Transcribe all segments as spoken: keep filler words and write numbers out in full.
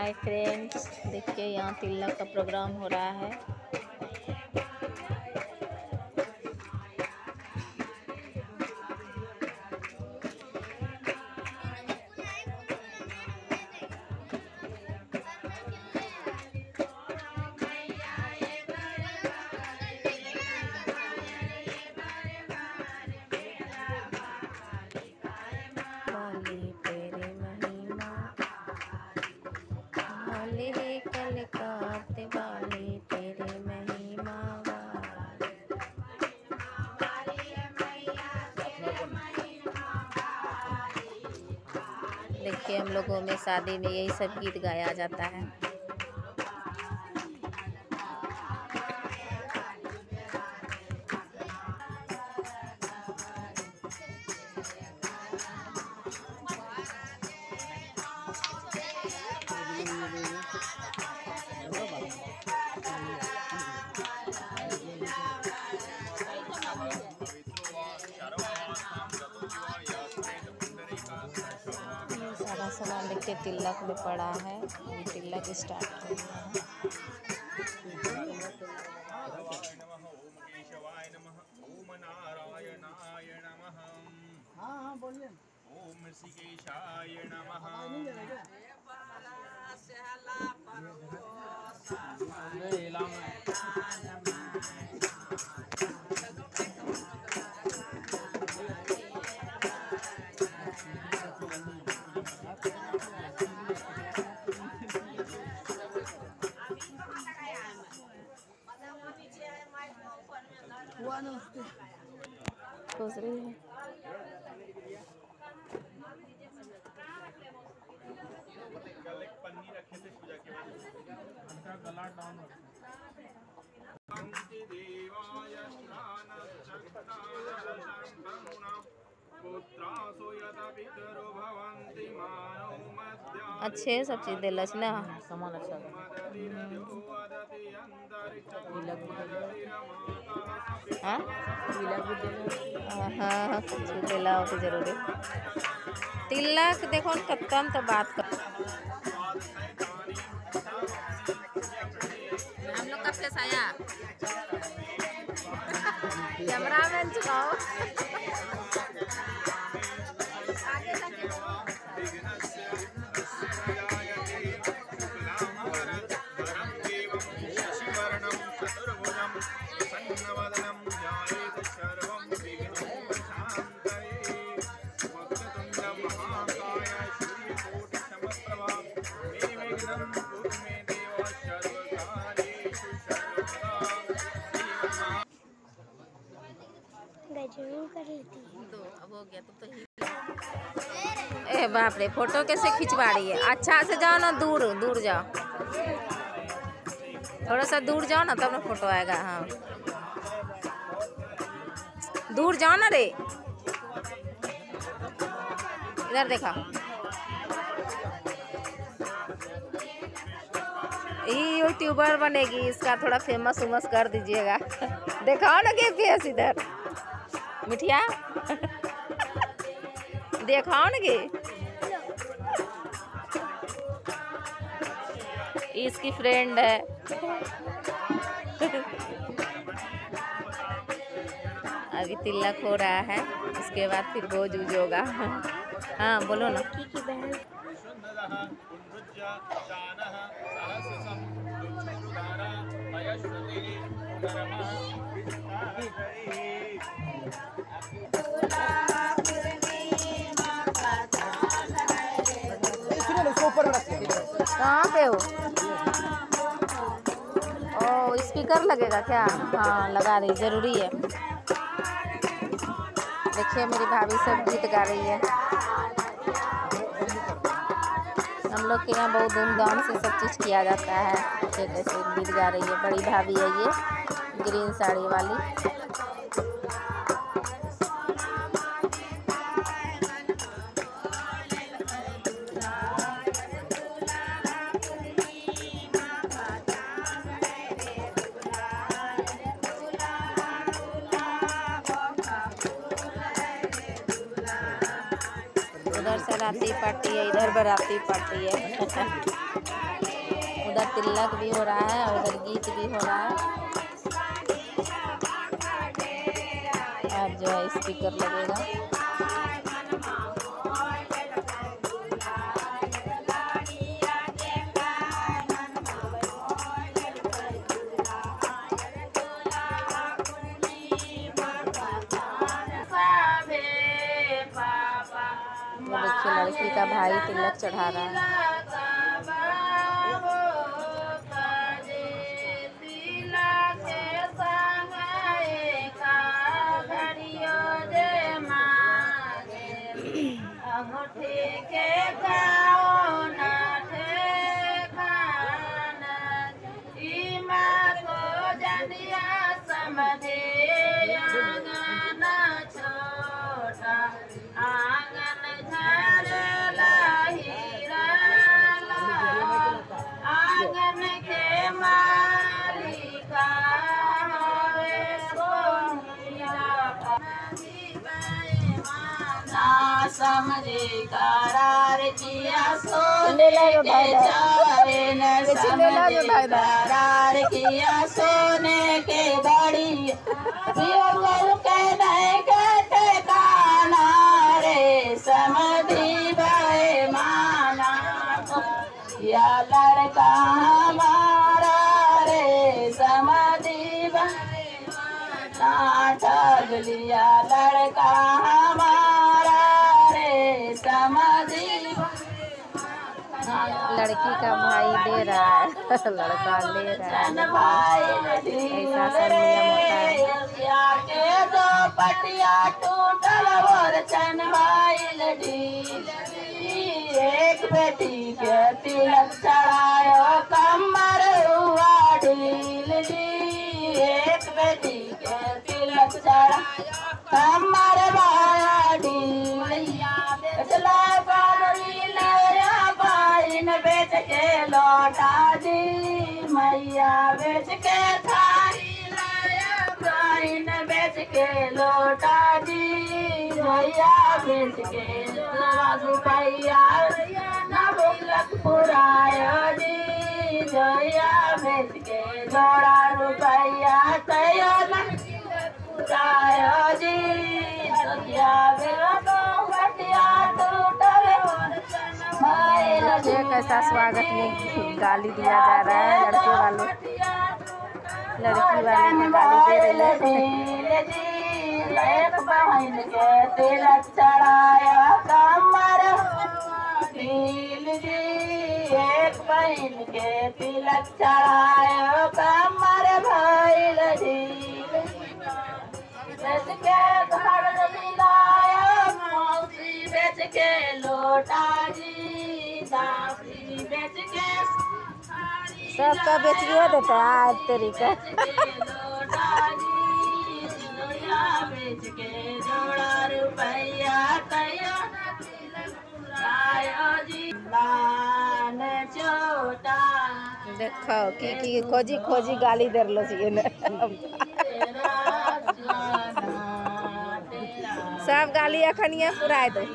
Hi friends, देखिए यहाँ तिलक का प्रोग्राम हो रहा है। कल काते वाले तेरे महिमा देखिए, हम लोगों में शादी में यही सब गीत गाया जाता है। सारा सामान देखिए तिलक में पड़ा है। अभी तिलक स्टार्ट हो गया है। हाँ हाँ बोलिए। ओम ऋषिकेशाय नमः। खुश रही है। पन्नी रखे थे पूजा के बाद उनका गला डाउन अच्छे सब चीज दिलस ना, सामान अच्छा हाँ हाँ कुछ दिला तो जरूरी। तिलक देखो कत्तम तो बात कर हम लोग का फेस आया कैमरा मैन चुकाओ। जरूर कर लेती तो अब हो गया तो, तो ए बाप रे, फोटो कैसे खिंचवा रही है। अच्छा से जाओ ना, दूर दूर जाओ, थोड़ा सा दूर जाओ ना तब ना फोटो आएगा। हाँ दूर जाओ ना रे, इधर देखा। ये यूट्यूबर बनेगी, इसका थोड़ा फेमस उमस कर दीजिएगा। दिखाओ ना के फेस इधर मिठिया देखाओ ना गे। इसकी फ्रेंड है। अभी तिलक हो रहा है, उसके बाद फिर भोज उज होगा। हाँ बोलो ना। कहाँ पे हो? ओ स्पीकर लगेगा क्या? हाँ लगा रही, जरूरी है। देखिए मेरी भाभी सब गीत गा रही है। हम लोग के यहाँ बहुत धूमधाम से सब चीज़ किया जाता है। देखिए कैसे गीत गा रही है, बड़ी भाभी है ये, ग्रीन साड़ी वाली। उधर से राती पार्टी है, इधर बराती पार्टी है। उधर तिलक भी हो रहा है और उधर गीत भी हो रहा है। अब जो है स्पीकर लगेगा। वो देखिए लड़की का भाई तिलक चढ़ा रहा है। समझे करार किया सोने के चारे न समझे करार किया सोने के घड़ी पियोगल के नहीं कहते काना रे समझी भाई माना या लड़का हमारा रे समझी भाई माना ठग लिया लड़का हमारा लड़की का भाई दे रहा है लड़का ले रहा है। ऐसा सब नियम होता है। दो पटिया टूटल और चन एक बेटी के तिलक चढ़ायो कमर हुआ ढील जी। एक बेटी के तिलक चढ़ायो कमर हुआ ढील बेच के लौटा दी मैया बेच के थारी लाया बाइन बेच के लौटा दी मैया बेच के रुपया नबुलक पुराया जी जोया बेच के जोड़ा रुपया तयो पुराया जी देखिए कैसा स्वागत में गाली दिया जा रहा है। लड़के वाले लड़की वाले में गाली दे रही है। एक बहन के तिलक चढ़ाया कमर ढील जी। एक बहन के तिलक चढ़ाया कमर भइल ढील बेच के घर दिलाया मौसी बेच के लोटा जी दासी बेच के सबका बेचिए देता है तरीका। बेच के जोड़ा रुपया तैयो जी लान छोटा देखो की की खोजी खोजी गाली दे रलो छिए ने सब गाली अखनिया पुराय दो।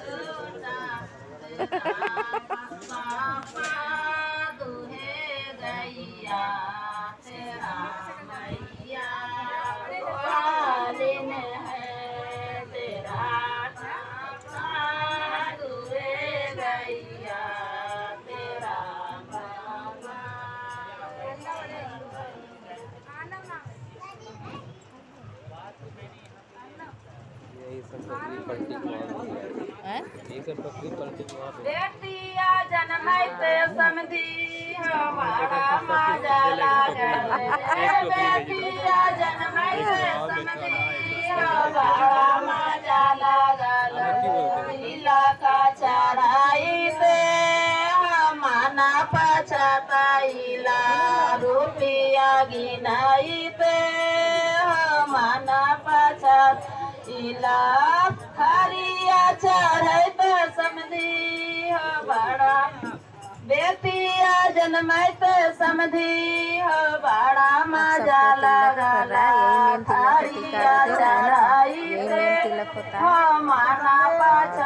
बेटिया जनमैते समधी हमारा मजा लागल। बेटिया जनमैते समधी हमारा मजा लागल। इलाका चढ़ाई पे माना पछताइला रुपया गिनाई पे माना पछताइला हरिया चढ़ै पे समधी हो बड़ा बेटिया जनमैत समधी हो बड़ा मजा लागल। हरिया चढ़ाई पे हमारा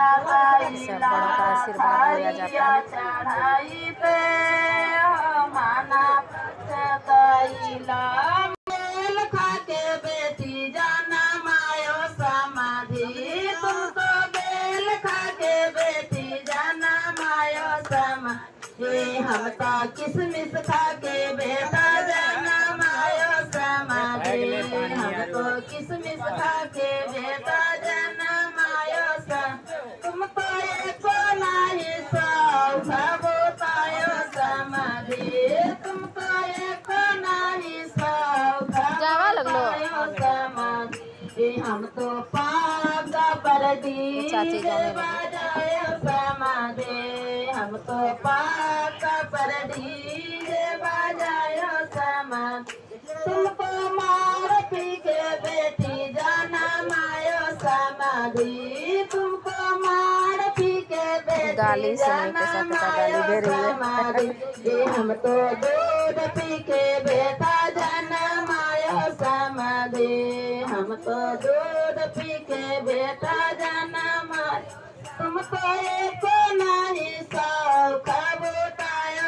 पछताइला हरिया चढ़ाई पे हमारा गईला मेल खा के बेटी जाना मायो समाधि तुम तो बेल खा के बेटी जाना मायो समाधि हम तो किसमिस खा के बेटा जाना मायो समाधि हम तो किसमिस खा के बेटा जाना मायो समाधि तुम तो एक नाही सौ भगवतायो समाधि तुम तो एक नाही सौ जावा लगलो समाधि हम तो पागा पर दी चाची जाने लगी। बजायो समाधि हम तो पागा पर दी बजायो समाधि तुमको मार पी के बेटी जाना मायो समाधि तुमको मार पी के बेटी गाली सुनने के साथ गाली दे रही है। हम तो दूध पी के बेटा जाना मायो समाधि हम तो दूध पी के बेटा जाना मायो तुम तो एक नहीं सौ खबुतायो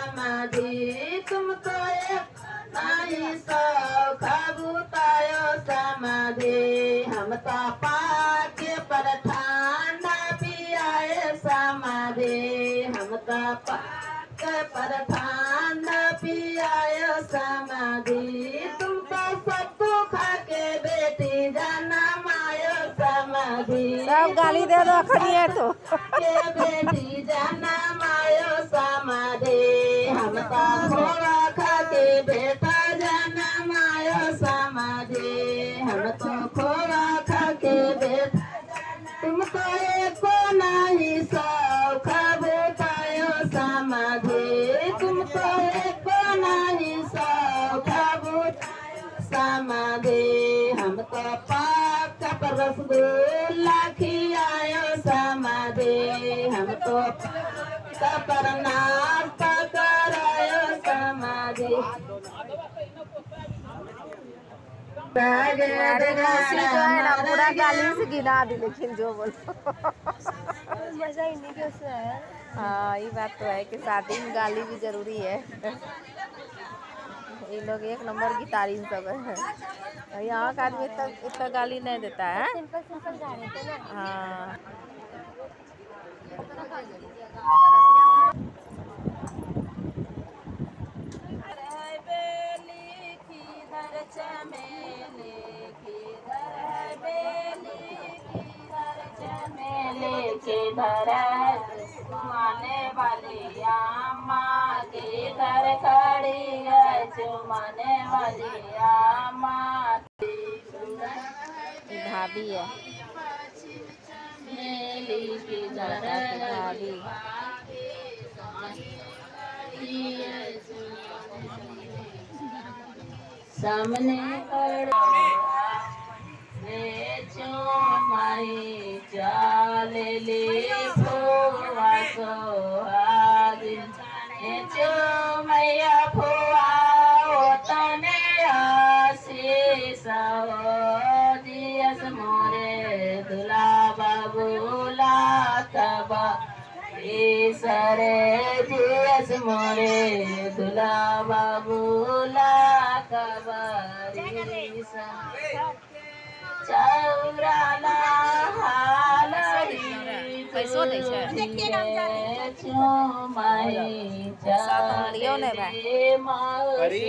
समाधि तुम तो एक नहीं सौ खबुतायो समाधि हम तो पाके पर ठांडा पियाए समाधि हम तो पाके पर ठांडा पियाए समाधि तुम तो सत्तू खा के बेटी जाना मायो समाधि सब गाली दे दो खड़िए तो के बेटी जाना मायो समाधि हम तो खोआ खा के बेटा जाना मायो समाधि हम तो खोआ खा के बेटा तुम तो एक नहीं सौ खबुतायो समाधि तुम तो एक नहीं सौ खबुतायो समाधि हम तो पाक पर रसगुल्ला खियायो समाधि हम तो पाक पर नाश्ता करायो समाधि अरे मौसी जो है ना पूरा गाली से गिना दी लेकिन जो बोलो मजा इन्हीं के उसमें आया। हाँ ये बात तो है कि शादी में गाली भी जरूरी है। ये लोग एक नंबर की तारीफ सब है। यहाँ का आदमी इतना इतना गाली नहीं देता है। सिंपल सिंपल गा रहे थे ना। हाँ किधर है चुमाने वाली अम्मा किधर खड़ी है चुमाने वाली अम्मा भाभी है मेली किधर भाभी सामने खड़ा चुमाई चाल ले फुआ सोहागिन चुमैया फुआ तने आशीष दियस मोरे दुला बाबूला तब ईसरे दियस मोरे दुला बाबूला कबरी चौराला हालड़ी पैसो दै छै चुमाई लियो ने भाई मौसी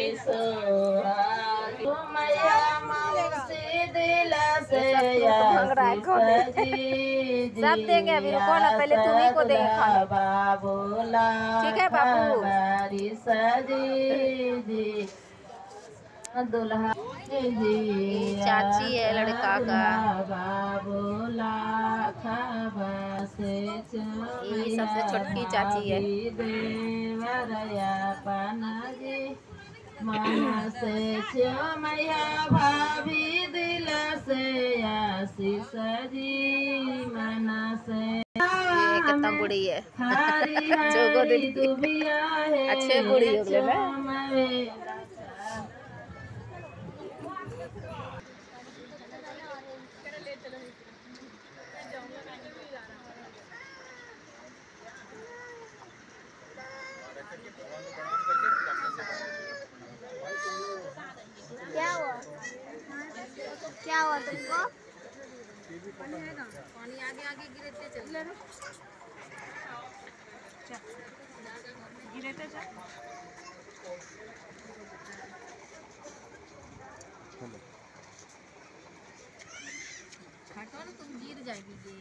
चुमैया मौसी दिल से सब देंगे अभी रुको ना पहले तुम्ही को देंगे खाना बाबूला ठीक है बाबू सजी जी दुल्हा जी चाची है लड़का का बाबूला से ये सबसे छोटकी चाची है देवरया पनाजी मन से चमैया भाभी दिल से आशीष जी मन से ये कितना बुढ़ी है जोगो दीदी अच्छे बुढ़ी हो गए ना। पानी आगे आगे गिरते चल गिरते जा हटो ना तुम गिर जाएगी ये।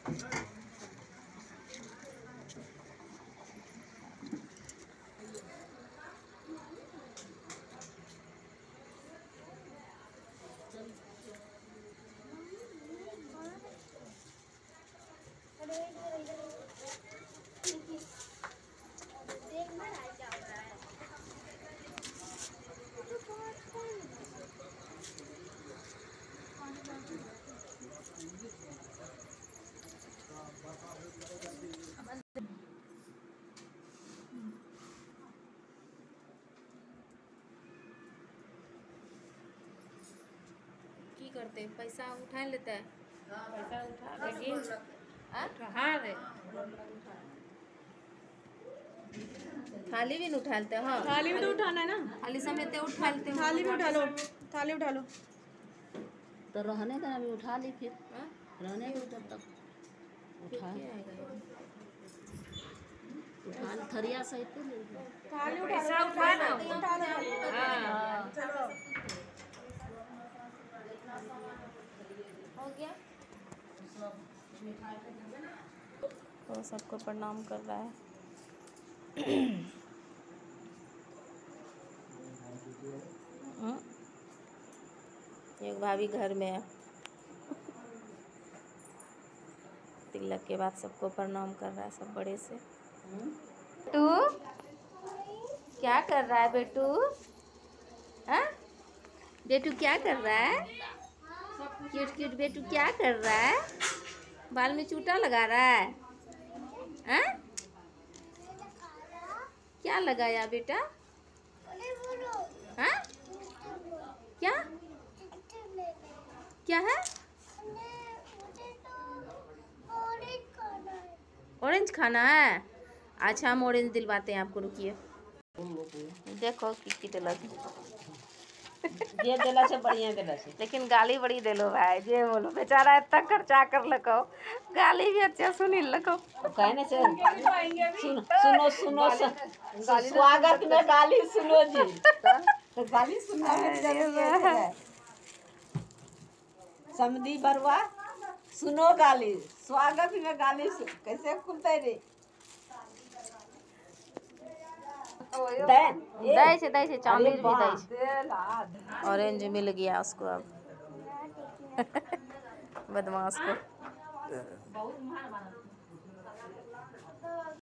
की करते पैसा उठा लेता है पैसा उठा लेगी हाँ? हाँ रे थाली भी नहीं उठाते हाँ थाली भी तो उठाना है ना थाली समेत उठा लेते हो थाली भी उठा लो थाली उठा लो तो रहने देना अभी उठा ली फिर हाँ? रहने दो तब तक उठा क्या आएगा ये? उठा ली थरिया सहित तो ले लो। थाली उठा लो उठा लो उठा लो हाँ चलो हो गया तो सबको प्रणाम कर रहा है हम्म? एक भाभी घर में है तिलक के बाद सबको प्रणाम कर रहा है सब बड़े से बेटू क्या कर रहा है बेटू हाँ बेटू क्या कर रहा है क्यूट क्यूट बेटू क्या कर रहा है बाल में चूटा लगा रहा है हाँ क्या लगाया बेटा हाँ क्या क्या है ऑरेंज खाना है अच्छा हम ऑरेंज दिलवाते हैं आपको रुकिए देखो की दिलक ये दिला से बढ़िया दिला से लेकिन गाली बड़ी दिलो भाई जे बोलो बेचारा इतना खर्चा कर लको गाली भी अच्छा सुनी लको कहने से सुनो सुनो सुनो सु- स्वागत में गाली सुनो जी तो गाली सुनना में जरूरी है समधी बरवा सुनो गाली स्वागत में गाली सु- कैसे खुलते रे दे दै से दै से चाउमीन भी दै से दे लाद ऑरेंज मिल गया उसको अब बदमाश को